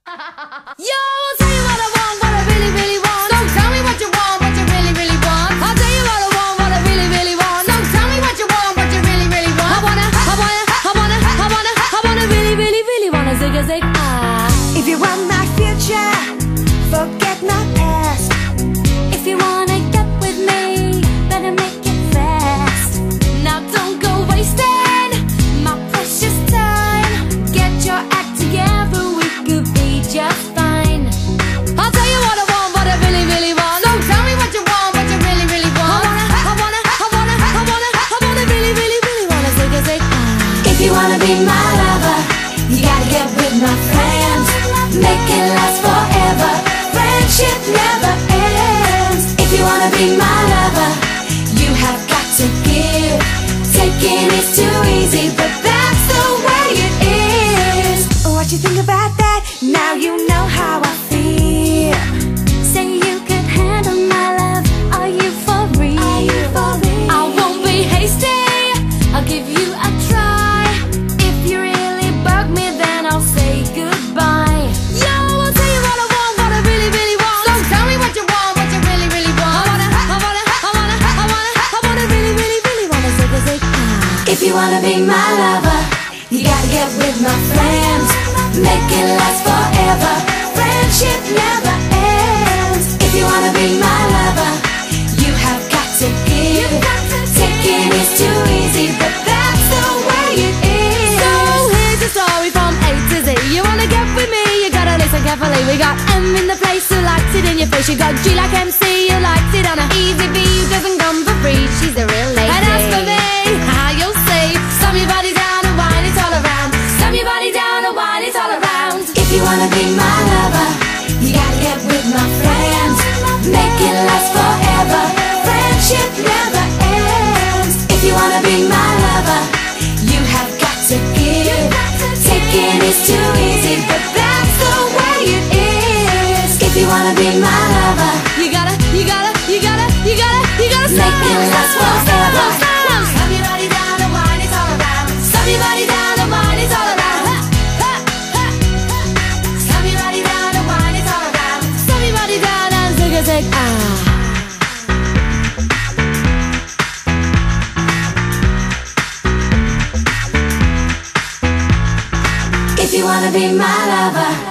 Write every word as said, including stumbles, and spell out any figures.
Yo, I'll tell you what I want, what I really, really want. So tell me what you want, what you really, really want. I'll tell you what I want, what I really, really want. So tell me what you want, what you really, really want. I wanna, I wanna, I wanna, I wanna, I wanna really, really, really wanna zig a zig ah. If you want my future, forget my past. If you wanna get with me, better make it fast. Now don't go wasting my precious time. Get your act together, we could be just fine. I'll tell you what I want, what I really, really want. So tell me what you want, what you really, really want. I wanna, I wanna, I wanna, I wanna, I wanna really, really, really wanna zig a zig ah. If you wanna be my lover, you gotta get with my friends. Make it last forever. Friendship never ends. If you wanna be my lover, you have got to give. Taking is too easy, but that's the way it is. What you think about that? Now you know how I feel. Say you could handle my love. Are you for real? Are you for real? I won't be hasty. I'll give you a try. If you really bug me, then I'll say goodbye. Yo, I'll tell you what I want, what I really, really want. So tell me what you want, what you really, really want. I wanna, I wanna, I wanna, I wanna, I wanna really, really, really wanna zig a zig ah. If you wanna be my lover, you gotta get with my friends. Make it last forever. Friendship never ends. If you wanna be my lover, you have got to give. Taking is too easy, but that's the way it is. So here's a story from A to Z. You wanna get with me, you gotta listen carefully. We got M in the place who likes it in your face. You got G like M C who likes it on a easy B who doesn't come for free. She's a real lady. And as for me, how you'll see, slam your body down and whine it all around. Slam your body down and whine it all around. If you wanna be my lover, you gotta get with my friends. Make it last forever. Friendship never ends. If you wanna be my lover, you have got to give. Taking is too easy, but that's the way it is. If you wanna be my lover, You gotta, you gotta, you gotta, you gotta, you gotta slam, make it last slam, forever. slam, slam. Slam your body down and whine it all around. Slam your body down and whine it all around. Ha, ha, ha. Slam your body down and whine it all around. Slam your body down and zig a zig ah. If you wanna be my lover,